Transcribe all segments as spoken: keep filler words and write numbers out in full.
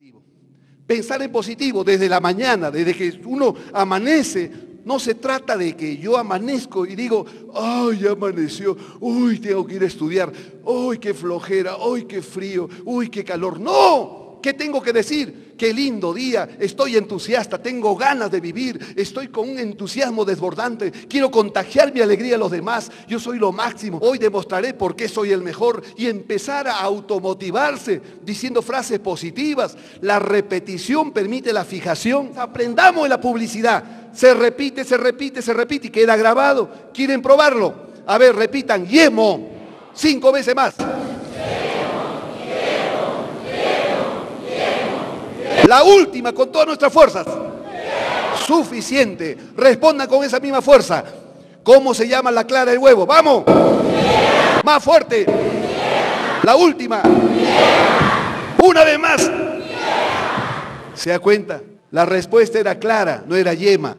Pensar en positivo desde la mañana, desde que uno amanece. No se trata de que yo amanezco y digo, ay, ya amaneció, uy, tengo que ir a estudiar, uy, qué flojera, uy, qué frío, uy, qué calor. No, ¿qué tengo que decir? Qué lindo día, estoy entusiasta, tengo ganas de vivir, estoy con un entusiasmo desbordante, quiero contagiar mi alegría a los demás, yo soy lo máximo, hoy demostraré por qué soy el mejor, y empezar a automotivarse diciendo frases positivas. La repetición permite la fijación. Aprendamos en la publicidad, se repite, se repite, se repite y queda grabado. ¿Quieren probarlo? A ver, repitan, yemo, cinco veces más. La última, con todas nuestras fuerzas. Suficiente. Respondan con esa misma fuerza. ¿Cómo se llama la clara del huevo? ¡Vamos! Más fuerte. La última. Una vez más. ¿Se da cuenta? La respuesta era clara, no era yema.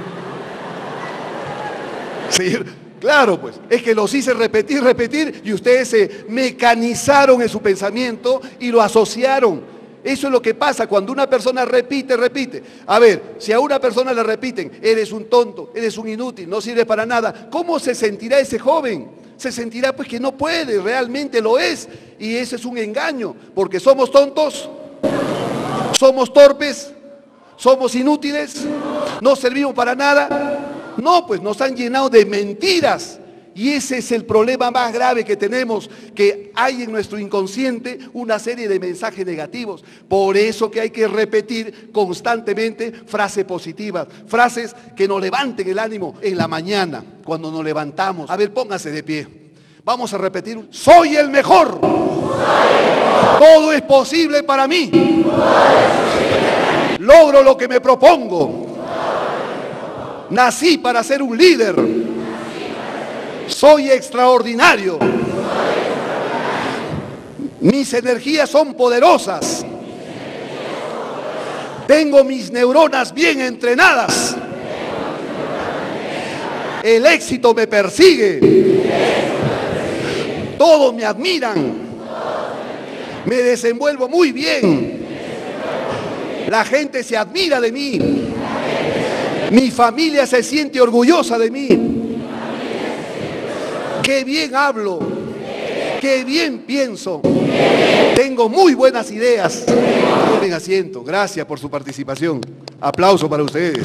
¿Sí? Claro, pues, es que los hice repetir, repetir, y ustedes se mecanizaron en su pensamiento y lo asociaron. Eso es lo que pasa cuando una persona repite, repite. A ver, si a una persona le repiten, eres un tonto, eres un inútil, no sirves para nada, ¿cómo se sentirá ese joven? Se sentirá pues que no puede, realmente lo es. Y ese es un engaño, porque somos tontos, somos torpes, somos inútiles, no servimos para nada. No, pues nos han llenado de mentiras. Y ese es el problema más grave que tenemos, que hay en nuestro inconsciente una serie de mensajes negativos. Por eso que hay que repetir constantemente frases positivas, frases que nos levanten el ánimo en la mañana, cuando nos levantamos. A ver, póngase de pie. Vamos a repetir, soy el mejor. Todo es posible para mí. Logro lo que me propongo. Nací para ser un líder. Soy extraordinario. Mis energías son poderosas. Tengo mis neuronas bien entrenadas. El éxito me persigue. Todos me admiran. Me desenvuelvo muy bien. La gente se admira de mí. Mi familia se siente orgullosa de mí. Qué bien hablo, qué bien pienso, tengo muy buenas ideas. Tomen asiento, gracias por su participación. Aplauso para ustedes.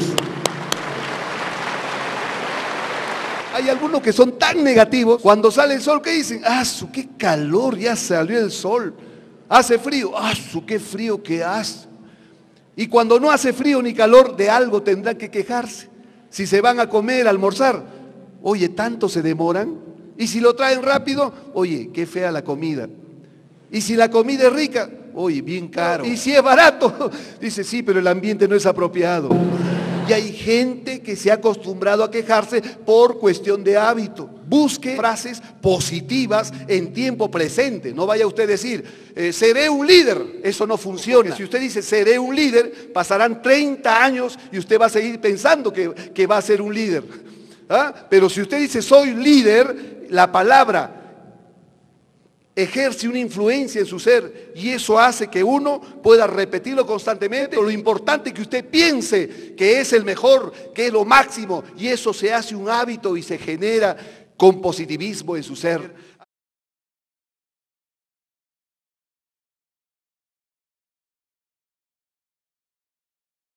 Hay algunos que son tan negativos, cuando sale el sol, ¿qué dicen? ¡Ah, su qué calor! Ya salió el sol. ¿Hace frío? ¡Ah, su qué frío que hace! Y cuando no hace frío ni calor, de algo tendrán que quejarse. Si se van a comer, a almorzar, oye, ¿tanto se demoran? Y si lo traen rápido, oye, qué fea la comida. Y si la comida es rica, oye, bien caro. Y si es barato, dice, sí, pero el ambiente no es apropiado. Y hay gente que se ha acostumbrado a quejarse por cuestión de hábito. Busque frases positivas en tiempo presente. No vaya usted a decir, eh, seré un líder. Eso no funciona. Si usted dice, seré un líder, pasarán treinta años y usted va a seguir pensando que, que va a ser un líder. ¿Ah? Pero si usted dice, soy líder, la palabra ejerce una influencia en su ser y eso hace que uno pueda repetirlo constantemente. Lo importante es que usted piense que es el mejor, que es lo máximo, y eso se hace un hábito y se genera con positivismo en su ser.